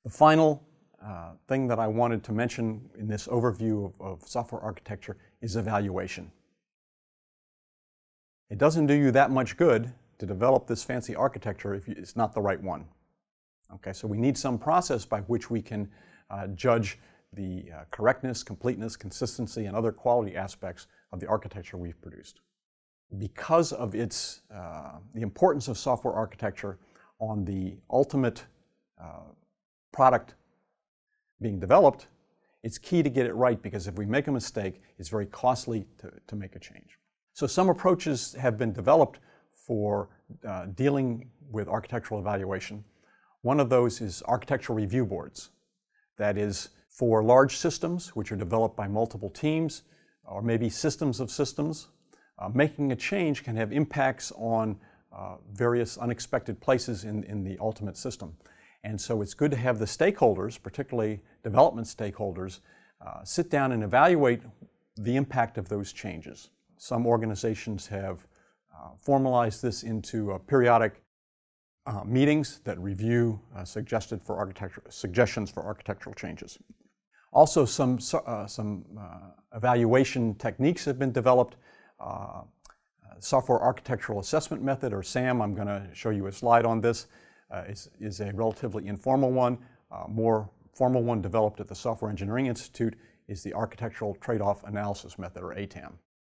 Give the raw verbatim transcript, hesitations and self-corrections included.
The final uh, thing that I wanted to mention in this overview of, of software architecture is evaluation. It doesn't do you that much good to develop this fancy architecture if it's not the right one. Okay, so we need some process by which we can uh, judge the uh, correctness, completeness, consistency, and other quality aspects of the architecture we've produced. Because of its, uh, the importance of software architecture on the ultimate uh, product being developed, it's key to get it right, because if we make a mistake, it's very costly to, to make a change. So some approaches have been developed for uh, dealing with architectural evaluation. One of those is architectural review boards. That is, for large systems which are developed by multiple teams, or maybe systems of systems, uh, making a change can have impacts on uh, various unexpected places in, in the ultimate system. And so it's good to have the stakeholders, particularly development stakeholders, uh, sit down and evaluate the impact of those changes. Some organizations have uh, formalized this into uh, periodic uh, meetings that review uh, suggested for architecture, suggestions for architectural changes. Also, some, uh, some uh, evaluation techniques have been developed. Uh, Software Architectural Assessment Method, or SAM, I'm going to show you a slide on this, uh, is, is a relatively informal one. Uh, more formal one developed at the Software Engineering Institute is the Architectural Trade-off Analysis Method, or A T A M.